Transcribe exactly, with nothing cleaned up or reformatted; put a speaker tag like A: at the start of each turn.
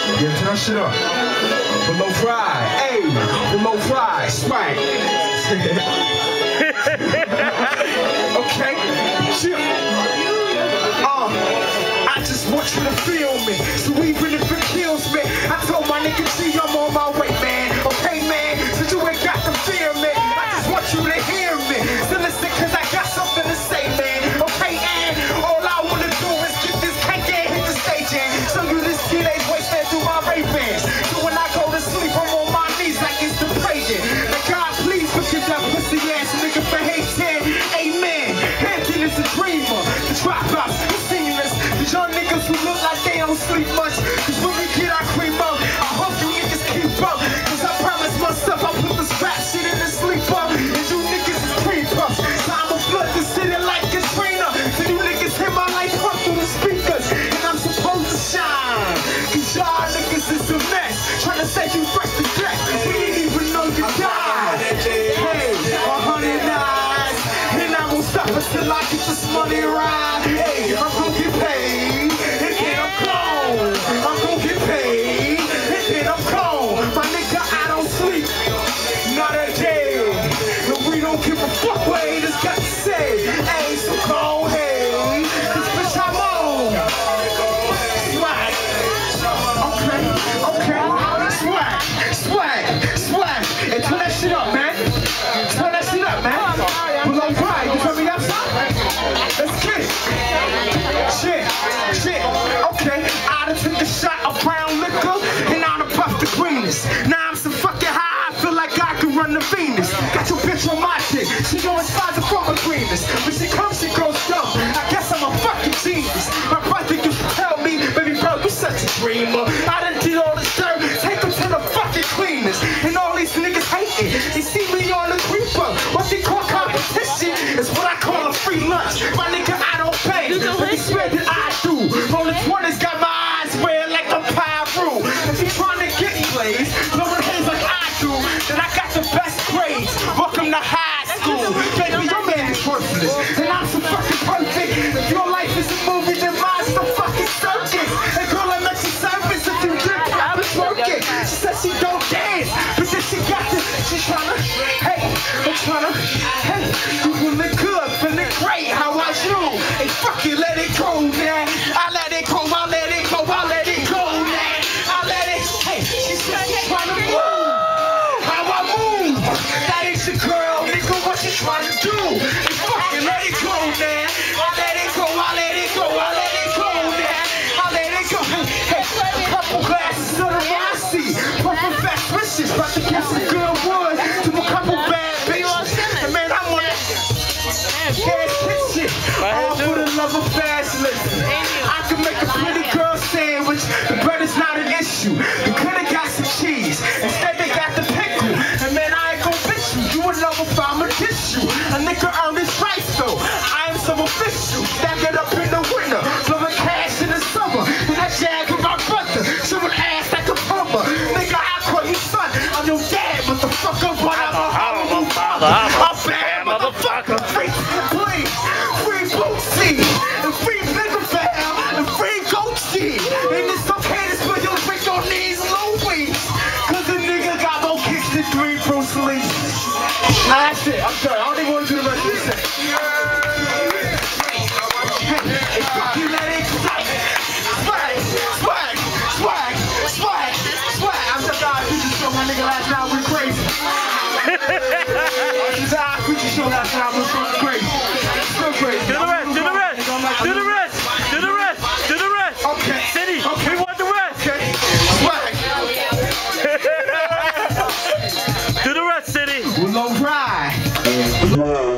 A: Yeah, turn that shit up. Below fried. Hey, below fried. Swag. Okay. Chill. Uh, I just want you to feel me. So even if it kills me, I told my nigga G I'm on my way, man. Okay, man. So you ain't got to fear me. I just want you to hear me. So listen, cause I got something to say, man. Okay, and all I wanna do is get this cake and hit the stage and show you this teenage wasteland through my Ray-Bans. So when I go to sleep, I'm on my knees like it's the praying. Now God, please forgive that pussy ass nigga for hating. Amen. Hampton is a dreamer. The dropouts, the seniors, the young niggas who look like they don't sleep much. Cause when we get our cream up, I hope you niggas keep up. Cause I promise myself I'll put this rap shit in the sleep up. And you niggas is cream puffs. So I'ma flood the city like Katrina. So you niggas hear my life pump through the speakers. And I'm supposed to shine. Cause y'all niggas is a mess. Trying to say you fresh to death. We didn't even know you died. Hey, a hundred eyes. And I won't stop until I get this money right. Hey, I'm gonna get paid. And then I'm gone. I'm gonna get paid. And then I'm gone. My nigga, I don't sleep. Not a day. And we don't give a fuck what haters got to say. Hey, so go ahead. This bitch I'm on. Swag. Okay, okay. Swag, swag, swag. And turn that shit up, man. Turn that shit up, man. Below pride, you feel me outside? Let's get it. Shit, shit. Okay, I done took a shot of brown liquor and I done puffed the greenness. Now I'm so fucking high, I feel like I can run the Venus. Got your bitch on my dick, she going farther from a greenness. When she comes, she goes dumb. I guess I'm a fucking genius. My brother used to tell me, baby bro, you such a dreamer. I done did all this dirt, take them to the fucking cleaners. And all these niggas hating, they see me on the creeper. What they call competition is what I call a free lunch. My nigga, I don't pay, but they swear that I do. Only twenties got my eyes red like a Pyro. If you trying to get plays, blowing hands like I do, then I got the best grades. Welcome to high school. Baby, your man is worthless, and I'm so fucking perfect. If your life is a movie, then mine's the fucking circus. And girl, I'm at your service if you did proper working. She said she don't dance, but then she got this. She's tryna, hey, I'm tryna, hey, you feeling good, feeling great. How was you? Hey, fuck it, let it go, man. I let it go, I let it go, I let it go, man. I let it, hey, she said she's tryna move. How I move? That ain't your girl, nigga, what you tryna do? Hey, fuck it, let it go, man. I let it go, I let it go, I let it go, man. I let it go. Hey, a couple glasses of the Rossi. Puffin' fast wishes, about to get some good wood to a couple bad bitches. And man, I'm on that gas kitchen. All for the love of fast living. I can make a pretty girl sandwich. The bread is not an issue. You could've got some cheese. Instead, they got the pickle. And man, I ain't gon' bitch you. You would love if I'ma diss you. A nigga earned his right, though. I am so official. Stack it up in the winter. Blowing cash in the summer. And I jag with my brother. Showing ass like a plumber. Nigga, I call you son. I'm your dad, motherfucker. But I'm a horrible father. I'm bad, motherfucker. Free, please. Free Bootsy. And free Bigger Fam. And free Goatee. And it's okay to spill your drink on these Louis. Cause the nigga got more kicks than three Bruce Lee. Nah, that's it. I'm sorry. I don't even want to do the rest of this shit. Hey, fuck you, let it swag, swag, swag, swag, swag, swag. I'm just out of the show, my nigga. Last night went crazy. I'm just out of the show. Last night went fucking crazy. Still crazy.
B: Do the rest. Do the rest. Do the rest. Do the rest. Do the rest.
A: Okay.
B: City.
A: Okay.
B: We want the rest.
A: Okay. Swag.
B: Do the rest, City.
A: We're gonna ride.